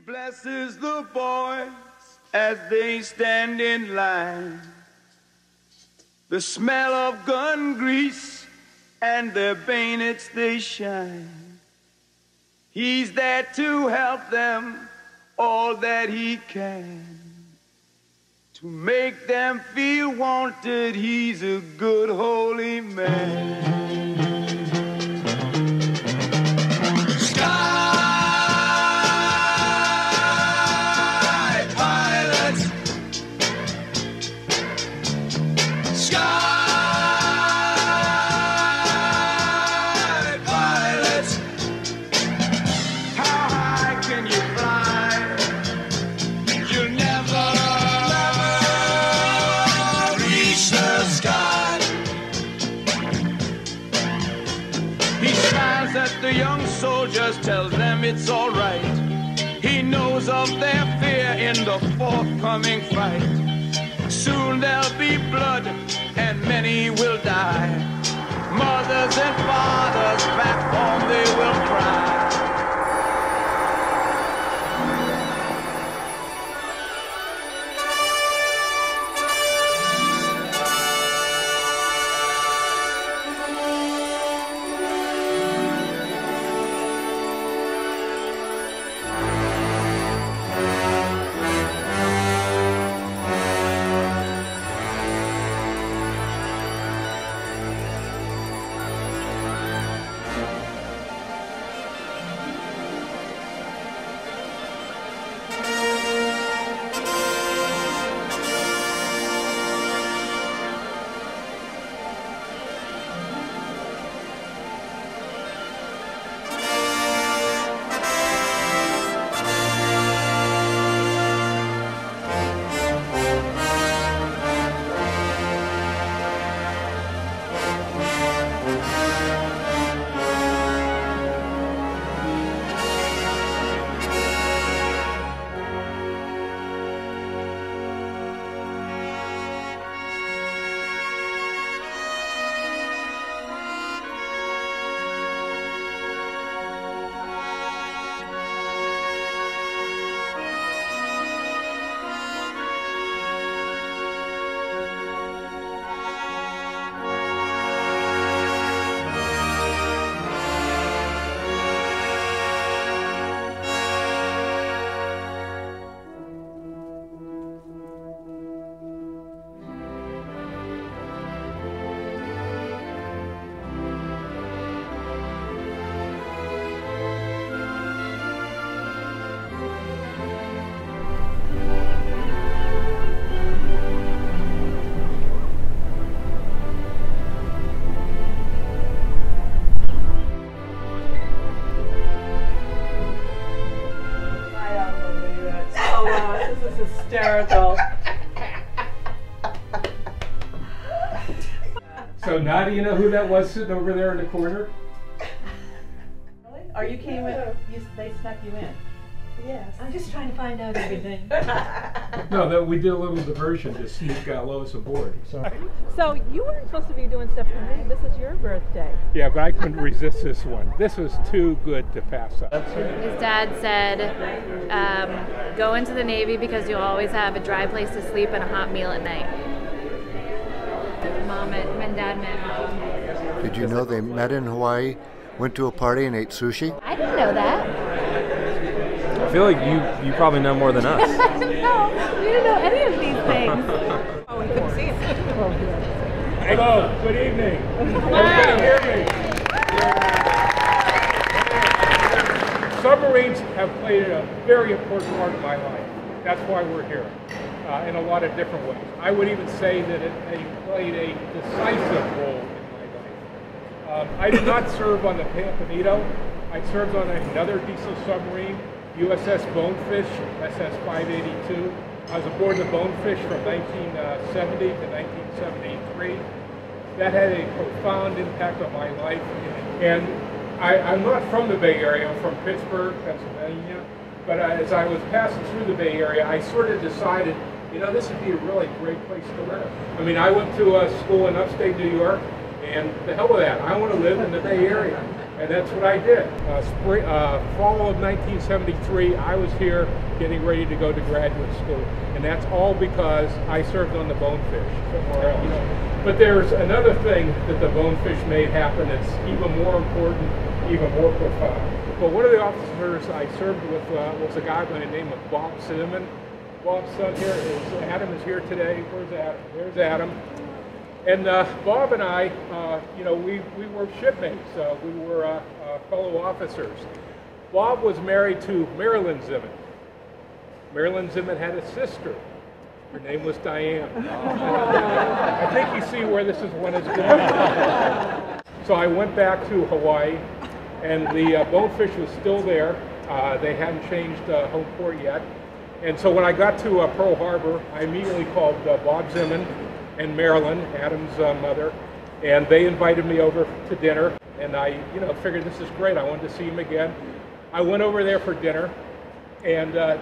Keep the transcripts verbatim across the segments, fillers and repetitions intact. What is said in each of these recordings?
Blesses the boys as they stand in line. The smell of gun grease and their bayonets they shine. He's there to help them all that he can. To make them feel wanted, he's a good holy man. The young soldiers tells them it's all right. He knows of their fear in the forthcoming fight. Soon there'll be blood and many will die. Mothers and fathers back home they will cry. Hysterical. So now do you know who that was sitting over there in the corner? Really? Or you came in, you, they snuck you in? Yes. I'm just trying to find out everything. No, that we did a little diversion to sneak uh, Lois aboard. So. So you weren't supposed to be doing stuff for me. This is your birthday. Yeah, but I couldn't resist this one. This was too good to pass up. His dad said, um, go into the Navy because you'll always have a dry place to sleep and a hot meal at night. Mom and Dad met. Did you know they met in Hawaii, went to a party and ate sushi? I didn't know that. I feel like you you probably know more than us. No, we didn't know any of these things. Oh, we couldn't see it. Hello, good evening. Everybody hear me? Submarines have played a very important part of my life. That's why we're here, uh, in a lot of different ways. I would even say that it, they played a decisive role in my life. Um, I did not serve on the Pampanito. I served on another diesel submarine, U S S Bonefish, S S five eighty-two. I was aboard the Bonefish from nineteen seventy to nineteen seventy-three. That had a profound impact on my life. And I, I'm not from the Bay Area, I'm from Pittsburgh, Pennsylvania. But as I was passing through the Bay Area, I sort of decided, you know, this would be a really great place to live. I mean, I went to a school in upstate New York, and the hell with that. I want to live in the Bay Area. And that's what I did. Uh, spring, uh, fall of nineteen seventy-three, I was here getting ready to go to graduate school. And that's all because I served on the Bonefish somewhere else. You know. But there's another thing that the Bonefish made happen that's even more important, even more profound. Well, one of the officers I served with uh, was a guy by the name of Bob Cinnamon. Bob's son here is, Adam is here today. Where's Adam? There's Adam. And uh, Bob and I, uh, you know, we, we were shipmates. Uh, we were uh, uh, fellow officers. Bob was married to Marilyn Zimmern. Marilyn Zimmern had a sister. Her name was Diane. I think you see where this is one is going. So I went back to Hawaii, and the uh, Bonefish was still there. Uh, they hadn't changed uh, home port yet. And so when I got to uh, Pearl Harbor, I immediately called uh, Bob Zimmern and Marilyn, Adam's uh, mother, and they invited me over to dinner. And I, you know, figured this is great. I wanted to see him again. I went over there for dinner, and uh,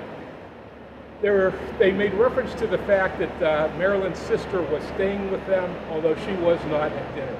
they were, they made reference to the fact that uh, Marilyn's sister was staying with them, although she was not at dinner.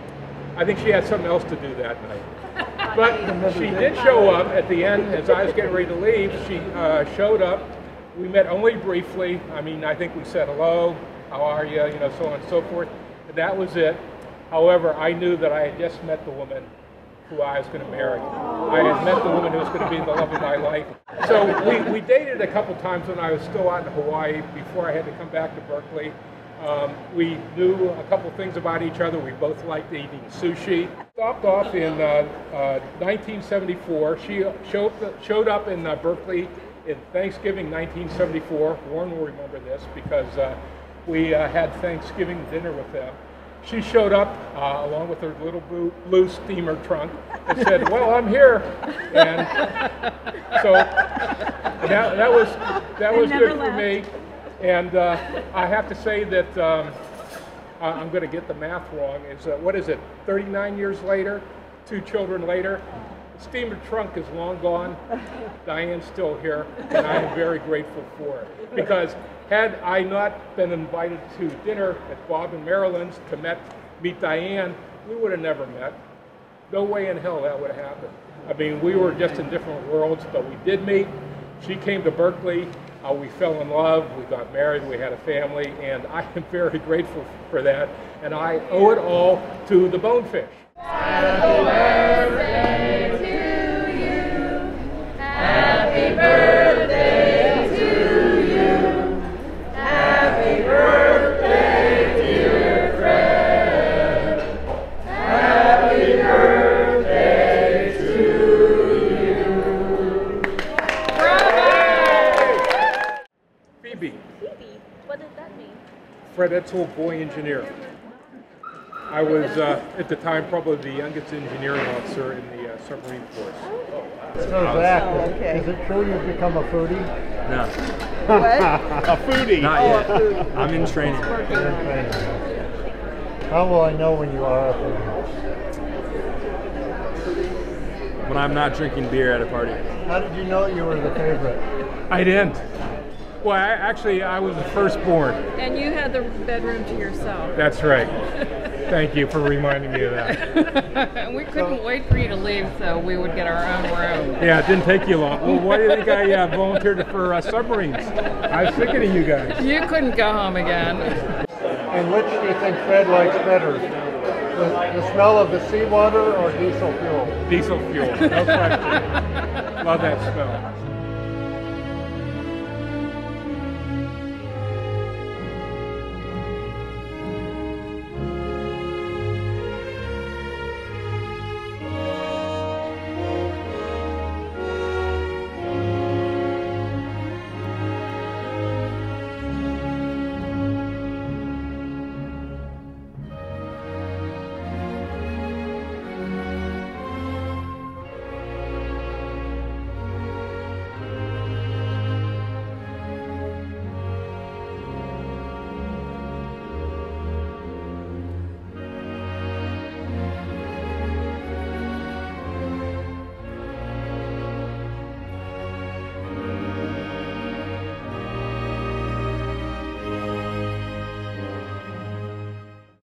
I think she had something else to do that night. But she did show up at the end as I was getting ready to leave. She uh, showed up. We met only briefly. I mean, I think we said hello, how are you, you know, so on and so forth. And that was it. However, I knew that I had just met the woman who I was going to marry. I had met the woman who was going to be the love of my life. So we, we dated a couple times when I was still out in Hawaii before I had to come back to Berkeley. Um, we knew a couple things about each other. We both liked eating sushi. Stopped off in uh, uh, nineteen seventy-four. She showed, showed up in uh, Berkeley in Thanksgiving nineteen seventy-four. Warren will remember this because uh, we uh, had Thanksgiving dinner with them. She showed up uh, along with her little blue, blue steamer trunk and said, "Well, I'm here." And so that, that was that was good for me. And uh, I have to say that um, I'm going to get the math wrong. Is uh, what is it? thirty-nine years later, two children later. The steamer trunk is long gone. Diane's still here, and I am very grateful for it. Because had I not been invited to dinner at Bob and Marilyn's to met, meet Diane, we would have never met. No way in hell that would have happened. I mean, we were just in different worlds, but we did meet. She came to Berkeley. Uh, we fell in love, we got married, we had a family, and I am very grateful for that. And I owe it all to the Bonefish. Happy birthday to you. Happy birthday to you. Happy birthday, dear Fred. Happy birthday to you. Phoebe. Phoebe, what did that mean? Fred Etzel, boy engineer. I was, uh, at the time, probably the youngest engineering officer in the uh, submarine force. So Zach, Oh, okay. is it true you've become a foodie? No, What? A foodie. not Oh, yet. a foodie. I'm in training. How will I know when you are a foodie? When I'm not drinking beer at a party. How did you know you were the favorite? I didn't. Well, I, actually, I was the firstborn. And you had the bedroom to yourself. That's right. Thank you for reminding me of that. We couldn't wait for you to leave so we would get our own room. Yeah, it didn't take you long. Well, why do you think I uh, volunteered for uh, submarines? I was thinking of you guys. You couldn't go home again. And which do you think Fred likes better? The, the smell of the seawater or diesel fuel? Diesel fuel, no question. Love that smell.